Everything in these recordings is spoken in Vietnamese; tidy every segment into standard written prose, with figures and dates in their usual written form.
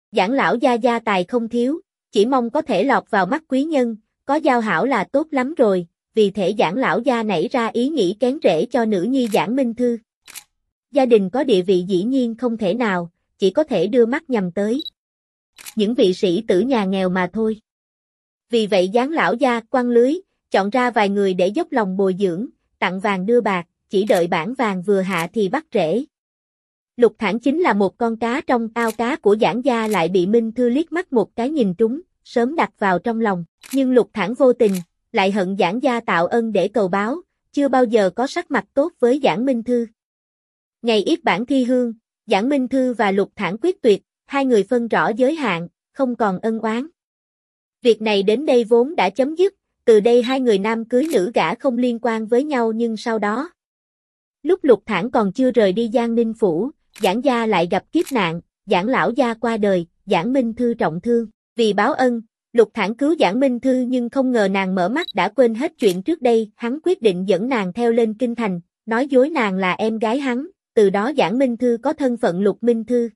Giảng lão gia gia tài không thiếu, chỉ mong có thể lọt vào mắt quý nhân, có giao hảo là tốt lắm rồi, vì thể Giảng lão gia nảy ra ý nghĩ kén rễ cho nữ nhi Giảng Minh Thư. Gia đình có địa vị dĩ nhiên không thể nào, chỉ có thể đưa mắt nhằm tới những vị sĩ tử nhà nghèo mà thôi. Vì vậy Giáng lão gia quăng lưới, chọn ra vài người để dốc lòng bồi dưỡng, tặng vàng đưa bạc, chỉ đợi bản vàng vừa hạ thì bắt rễ. Lục Thản chính là một con cá trong ao cá của Giảng gia lại bị Minh Thư liếc mắt một cái nhìn trúng, sớm đặt vào trong lòng, nhưng Lục Thản vô tình, lại hận Giảng gia tạo ân để cầu báo, chưa bao giờ có sắc mặt tốt với Giảng Minh Thư. Ngày yết bản thi hương, Giảng Minh Thư và Lục Thản quyết tuyệt, hai người phân rõ giới hạn, không còn ân oán. Việc này đến đây vốn đã chấm dứt, từ đây hai người nam cưới nữ gả không liên quan với nhau, nhưng sau đó, lúc Lục Thản còn chưa rời đi Giang Ninh phủ, Giảng gia lại gặp kiếp nạn, Giảng lão gia qua đời, Giảng Minh Thư trọng thương, vì báo ân, Lục Thản cứu Giảng Minh Thư nhưng không ngờ nàng mở mắt đã quên hết chuyện trước đây, hắn quyết định dẫn nàng theo lên kinh thành, nói dối nàng là em gái hắn, từ đó Giảng Minh Thư có thân phận Lục Minh Thư.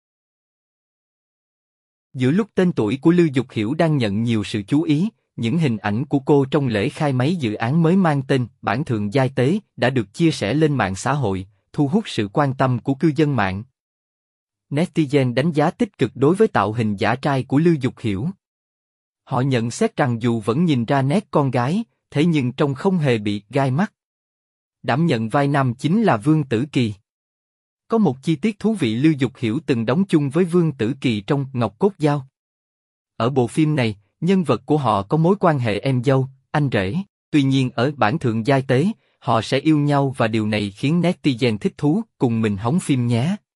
Giữa lúc tên tuổi của Lưu Dục Hiểu đang nhận nhiều sự chú ý, những hình ảnh của cô trong lễ khai máy dự án mới mang tên Bản Thượng Giai Tế đã được chia sẻ lên mạng xã hội, thu hút sự quan tâm của cư dân mạng. Netizen đánh giá tích cực đối với tạo hình giả trai của Lưu Dục Hiểu. Họ nhận xét rằng dù vẫn nhìn ra nét con gái, thế nhưng trông không hề bị gai mắt. Đảm nhận vai nam chính là Vương Tử Kỳ. Có một chi tiết thú vị, Lưu Dục Hiểu từng đóng chung với Vương Tử Kỳ trong Ngọc Cốt Dao. Ở bộ phim này, nhân vật của họ có mối quan hệ em dâu, anh rể. Tuy nhiên ở Bản Thượng Giai Tế, họ sẽ yêu nhau và điều này khiến netizen thích thú, cùng mình hóng phim nhé.